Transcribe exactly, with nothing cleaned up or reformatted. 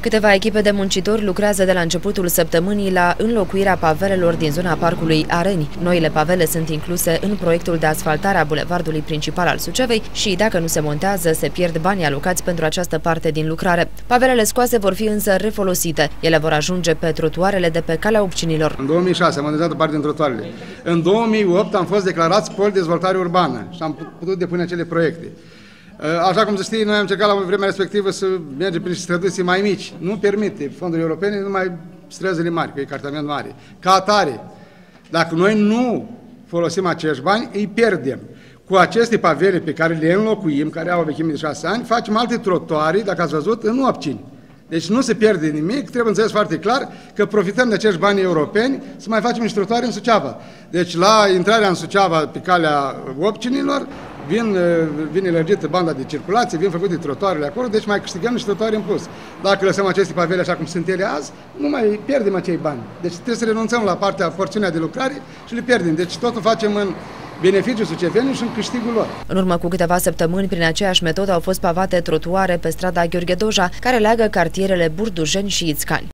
Câteva echipe de muncitori lucrează de la începutul săptămânii la înlocuirea pavelelor din zona parcului Areni. Noile pavele sunt incluse în proiectul de asfaltare a bulevardului principal al Sucevei și, dacă nu se montează, se pierd banii alocați pentru această parte din lucrare. Pavelele scoase vor fi însă refolosite. Ele vor ajunge pe trotuarele de pe calea Opcinilor. În două mii șase am modernizat o parte din trotuarele. În două mii opt am fost declarați pol de dezvoltare urbană și am putut depune acele proiecte. Așa cum se știe, noi am încercat la vremea respectivă să mergem prin străduții mai mici. Nu permite fondurile europene numai străzile mari, cu ecartament mare. Ca atare, dacă noi nu folosim acești bani, îi pierdem. Cu aceste pavele pe care le înlocuim, care au o vechime de șase ani, facem alte trotuare, dacă ați văzut, în Opcini. Deci nu se pierde nimic, trebuie înțeles foarte clar că profităm de acești bani europeni să mai facem niște trotuare în Suceava. Deci la intrarea în Suceava pe calea Opcinilor, vin, vine lărgită banda de circulație, vin făcute trotuarele acolo, deci mai câștigăm niște trotuare în plus. Dacă lăsăm aceste pavele așa cum sunt ele azi, nu mai pierdem acei bani. Deci trebuie să renunțăm la partea, porțiunea de lucrare și le pierdem. Deci totul facem în beneficiul sucevenilor și în câștigul lor. În urmă cu câteva săptămâni, prin aceeași metodă, au fost pavate trotuare pe strada Gheorghe Doja, care leagă cartierele Burdujeni și Ițcani.